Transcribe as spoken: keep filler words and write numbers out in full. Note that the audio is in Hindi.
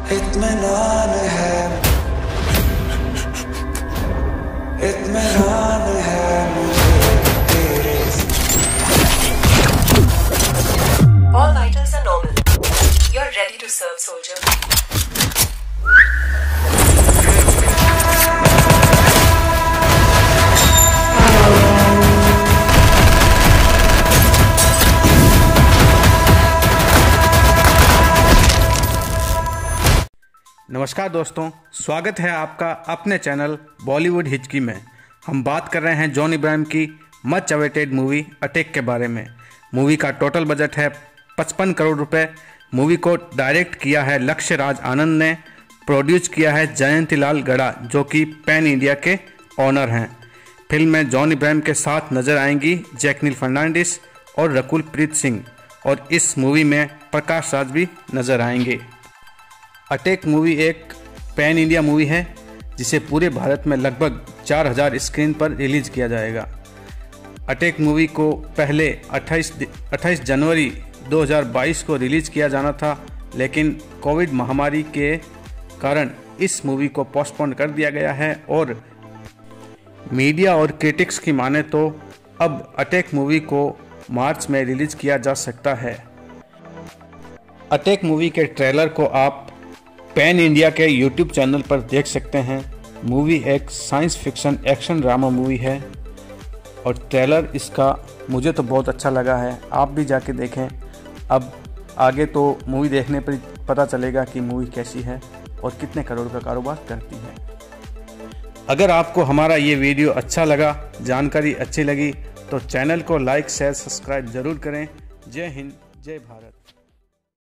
इत्मीनान है, इत्मीनान है मुझे तेरे से। All vitals are normal. You're ready to serve, soldier. नमस्कार दोस्तों, स्वागत है आपका अपने चैनल बॉलीवुड हिचकी में। हम बात कर रहे हैं जॉन इब्राहिम की मच अवेटेड मूवी अटैक के बारे में। मूवी का टोटल बजट है पचपन करोड़ रुपए। मूवी को डायरेक्ट किया है लक्ष्य राज आनंद ने, प्रोड्यूस किया है जयंतीलाल गड़ा जो कि पैन इंडिया के ऑनर हैं। फिल्म में जॉन इब्राहिम के साथ नजर आएंगी जैकलिन फर्नांडिस और रकुल प्रीत सिंह, और इस मूवी में प्रकाश राज भी नजर आएंगे। अटैक मूवी एक पैन इंडिया मूवी है जिसे पूरे भारत में लगभग चार हज़ार स्क्रीन पर रिलीज किया जाएगा। अटैक मूवी को पहले अट्ठाईस जनवरी दो हज़ार बाईस को रिलीज किया जाना था, लेकिन कोविड महामारी के कारण इस मूवी को पोस्टपोन कर दिया गया है और मीडिया और क्रिटिक्स की माने तो अब अटैक मूवी को मार्च में रिलीज किया जा सकता है। अटैक मूवी के ट्रेलर को आप पैन इंडिया के यूट्यूब चैनल पर देख सकते हैं। मूवी एक science fiction action drama movie है और ट्रेलर इसका मुझे तो बहुत अच्छा लगा है। आप भी जाके देखें। अब आगे तो मूवी देखने पर पता चलेगा कि मूवी कैसी है और कितने करोड़ का कारोबार करती है। अगर आपको हमारा ये वीडियो अच्छा लगा, जानकारी अच्छी लगी, तो चैनल को लाइक शेयर सब्सक्राइब ज़रूर करें। जय हिंद, जय भारत।